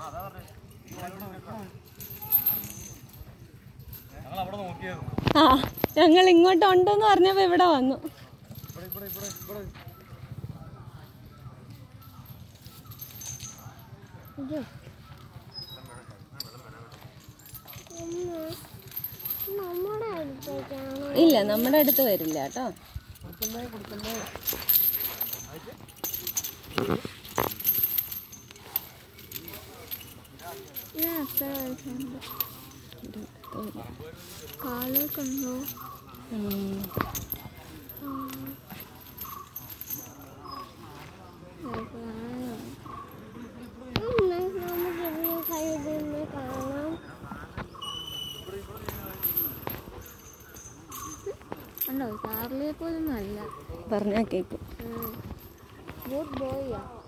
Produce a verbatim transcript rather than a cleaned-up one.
ആ ഞങ്ങൾ ഇങ്ങോട്ട് ഉണ്ടെന്ന് പറഞ്ഞപ്പോ ഇവിടെ വന്നു. ഇല്ല നമ്മുടെ അടുത്ത് വരില്ല കേട്ടോ. കാലൊക്കെ ഉണ്ടോ? കണ്ടോ, ചാർലിയെ പോലൊന്നും അല്ല. പറഞ്ഞാ കേക്കും. Good boy.